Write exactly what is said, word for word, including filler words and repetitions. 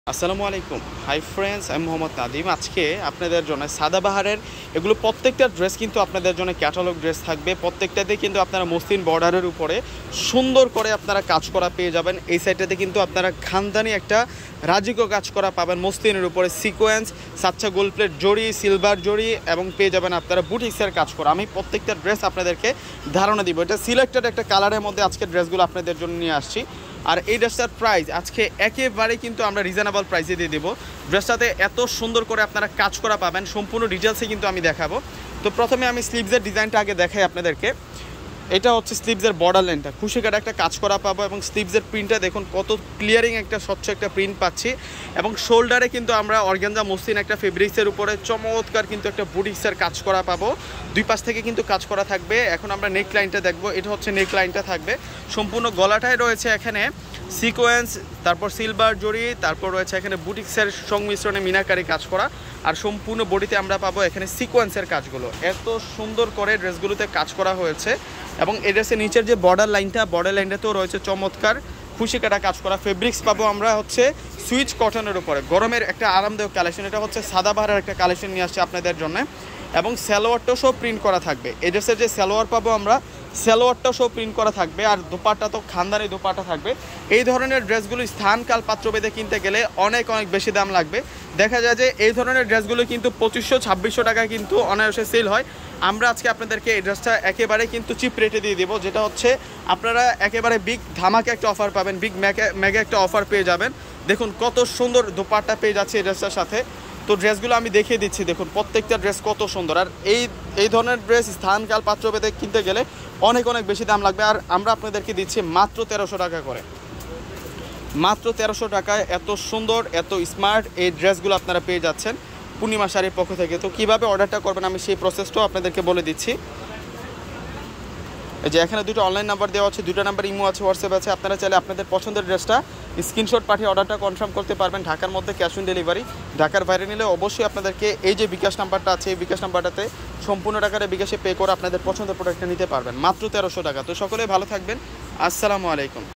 আসসালামু আলাইকুম। Hi friends, আমি মোহাম্মদ নাদিম। আজকে আপনাদের জন্য সাদাবাহারের এগুলো প্রত্যেকটা ড্রেস কিন্তু আপনাদের জন্য ক্যাটালগ ড্রেস থাকবে। প্রত্যেকটাতে কিন্তু আপনারা মসলিন বর্ডারের উপরে সুন্দর করে আপনারা কাজ করা পেয়ে যাবেন। এই সাইডটাতে কিন্তু আপনারা খানদানি একটা রাজিকো কাজ করা পাবেন মসলিনের উপরে, সিকোয়েন্স, সাচ্চা গোল্ড প্লেট জড়ি, সিলভার জড়ি, এবং পেয়ে যাবেন আপনারা বুটিক্সের কাজ করা। আমি প্রত্যেকটা ড্রেস আপনাদেরকে ধারণা দিব। এটা সিলেক্টেড একটা কালারের মধ্যে আজকে ড্রেসগুলো আপনাদের জন্য নিয়ে আসছি। আর এই ড্রেসটার প্রাইস আজকে একেবারে কিন্তু আমরা রিজনেবল প্রাইসে দিয়ে দেবো। ড্রেসটাতে এত সুন্দর করে আপনারা কাজ করা পাবেন, সম্পূর্ণ ডিটেলসে কিন্তু আমি দেখাবো। তো প্রথমে আমি স্লিভসের ডিজাইনটা আগে দেখাই আপনাদেরকে। এটা হচ্ছে স্লিভসের বর্ডার লাইনটা, খুশি কাটা একটা কাজ করা পাবো, এবং স্লিভসের প্রিন্টটা দেখুন কত ক্লিয়ারিং একটা স্বচ্ছ একটা প্রিন্ট পাচ্ছি। এবং শোল্ডারে কিন্তু আমরা অর্গানজা মসলিন একটা ফেব্রিক্সের উপরে চমৎকার কিন্তু একটা বুটিক্সের কাজ করা পাবো। দুই পাশ থেকে কিন্তু কাজ করা থাকবে। এখন আমরা নেক লাইনটা দেখবো। এটা হচ্ছে নেক লাইনটা থাকবে সম্পূর্ণ গলাটায় রয়েছে এখানে সিকোয়েন্স, তারপর সিলভার জড়ি, তারপর রয়েছে এখানে বুটিক্সের সংমিশ্রণে মিনাকারি কাজ করা, আর সম্পূর্ণ বডিতে আমরা পাবো এখানে সিকোয়েন্সের কাজগুলো। এত সুন্দর করে ড্রেসগুলোতে কাজ করা হয়েছে। এবং এই ড্রেসের নিচের যে বর্ডার লাইনটা, বর্ডার লাইনটাতেও রয়েছে চমৎকার খুশি কাটা কাজ করা। ফেব্রিক্স পাবো আমরা হচ্ছে সুইচ কটনের উপরে, গরমের একটা আরামদায়ক কালেকশন। এটা হচ্ছে সাদাবাহারের একটা কালেকশন নিয়ে আসছে আপনাদের জন্য। এবং সালোয়ারটাও সব প্রিন্ট করা থাকবে। এই ড্রেসের যে সালোয়ার পাবো আমরা, সালোয়ারটাও সব প্রিন্ট করা থাকবে, আর দোপাট্টা তো খানদানি দোপাট্টা থাকবে। এই ধরনের ড্রেসগুলো স্থানকাল পাত্রভেদে কিনতে গেলে অনেক অনেক বেশি দাম লাগবে। দেখা যায় যে এই ধরনের ড্রেসগুলো কিন্তু পঁচিশশো ছাব্বিশশো টাকায় কিন্তু অনায়াসে সেল হয়। আমরা আজকে আপনাদেরকে এই ড্রেসটা একেবারে কিন্তু চিপ রেটে দিয়ে দেবো, যেটা হচ্ছে আপনারা একেবারে বিগ ধামাকে একটা অফার পাবেন, বিগ ম্যাগে মেগা একটা অফার পেয়ে যাবেন। দেখুন কত সুন্দর দোপাট্টা পেয়ে যাচ্ছে এই ড্রেসটার সাথে। তো ড্রেসগুলো আমি দেখিয়ে দিচ্ছি, দেখুন প্রত্যেকটা ড্রেস কত সুন্দর। আর এই এই ধরনের ড্রেস স্থানকাল পাত্রভেদে কিনতে গেলে অনেক অনেক বেশি দাম লাগবে। আর আমরা আপনাদেরকে দিচ্ছি মাত্র তেরোশো টাকা করে, মাত্র তেরোশো টাকায় এত সুন্দর এত স্মার্ট এই ড্রেসগুলো আপনারা পেয়ে যাচ্ছেন পূর্ণিমা শাড়ির পক্ষ থেকে। তো কীভাবে অর্ডারটা করবেন আমি সেই প্রসেসটাও আপনাদেরকে বলে দিচ্ছি। এই যে এখানে দুটো অনলাইন নাম্বার দেওয়া আছে, দুটো নাম্বার ইমো আছে, হোয়াটসঅ্যাপ আছে। আপনারা চাইলে আপনাদের পছন্দের ড্রেসটা স্ক্রিনশট পাঠিয়ে অর্ডারটা কনফার্ম করতে পারবেন। ঢাকার মধ্যে ক্যাশ অন ডেলিভারি, ঢাকার বাইরে নিলে অবশ্যই আপনাদেরকে এই যে বিকাশ নাম্বারটা আছে, এই বিকাশ নাম্বারটাতে সম্পূর্ণ টাকাটা বিকাশে পে করে আপনাদের পছন্দের প্রোডাক্টটা নিতে পারবেন মাত্র তেরোশো টাকা। তো সকলে ভালো থাকবেন। আসসালামু আলাইকুম।